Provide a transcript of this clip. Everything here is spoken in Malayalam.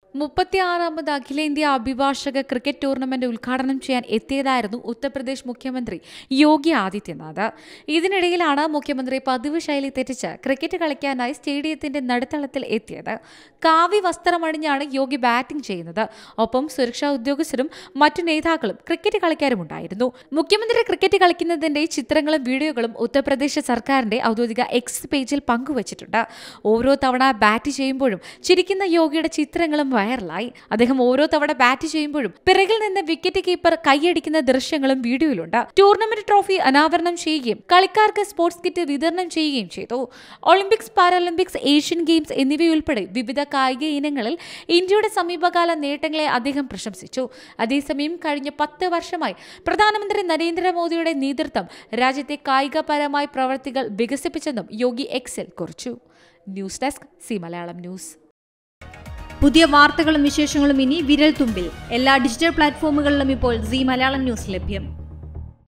36ാമത് അഖിലേന്ത്യാ അഭിഭാഷക ക്രിക്കറ്റ് ടൂർണമെന്റ് ഉദ്ഘാടനം ചെയ്യാൻ എത്തിയതായിരുന്നു ഉത്തർപ്രദേശ് മുഖ്യമന്ത്രി യോഗി ആദിത്യനാഥ്. ഇതിനിടയിലാണ് മുഖ്യമന്ത്രി പതിവ് ശൈലി തെറ്റിച്ച് ക്രിക്കറ്റ് കളിക്കാനായി സ്റ്റേഡിയത്തിന്റെ നടുത്തളത്തിൽ എത്തിയത്. കാവി വസ്ത്രമണിഞ്ഞാണ് യോഗി ബാറ്റിംഗ് ചെയ്യുന്നത്. ഒപ്പം സുരക്ഷാ ഉദ്യോഗസ്ഥരും മറ്റു നേതാക്കളും ക്രിക്കറ്റ് കളിക്കാരുമുണ്ടായിരുന്നു. മുഖ്യമന്ത്രി ക്രിക്കറ്റ് കളിക്കുന്നതിന്റെ ചിത്രങ്ങളും വീഡിയോകളും ഉത്തർപ്രദേശ് സർക്കാരിന്റെ ഔദ്യോഗിക എക്സ് പേജിൽ പങ്കുവച്ചിട്ടുണ്ട്. ഓരോ തവണ ബാറ്റ് ചെയ്യുമ്പോഴും ചിരിക്കുന്ന യോഗിയുടെ ചിത്രങ്ങളും വൈറലായി. അദ്ദേഹം ഓരോ തവണ ബാറ്റ് ചെയ്യുമ്പോഴും പിറകിൽ നിന്ന് വിക്കറ്റ് കീപ്പർ കൈയടിക്കുന്ന ദൃശ്യങ്ങളും വീഡിയോയിലുണ്ട്. ടൂർണമെന്റ് ട്രോഫി അനാവരണം ചെയ്യുകയും കളിക്കാർക്ക് സ്പോർട്സ് കിറ്റ് വിതരണം ചെയ്യുകയും ചെയ്തു. ഒളിമ്പിക്സ്, പാരാലിമ്പിക്സ്, ഏഷ്യൻ ഗെയിംസ് എന്നിവയുൾപ്പെടെ വിവിധ കായിക ഇനങ്ങളിൽ ഇന്ത്യയുടെ സമീപകാല നേട്ടങ്ങളെ അദ്ദേഹം പ്രശംസിച്ചു. അതേസമയം കഴിഞ്ഞ 10 വർഷമായി പ്രധാനമന്ത്രി നരേന്ദ്രമോദിയുടെ നേതൃത്വം രാജ്യത്തെ കായികപരമായ പ്രവൃത്തികൾ വികസിപ്പിച്ചെന്നും യോഗി എക്സിൽ കുറിച്ചു. News desk C Malayalam news. പുതിയ വാർത്തകളും വിശേഷങ്ങളും ഇനി വിരൽ തുമ്പിൽ. എല്ലാ ഡിജിറ്റൽ പ്ലാറ്റ്ഫോമുകളിലും ഇപ്പോൾ സി മലയാളം ന്യൂസ് ലഭ്യം.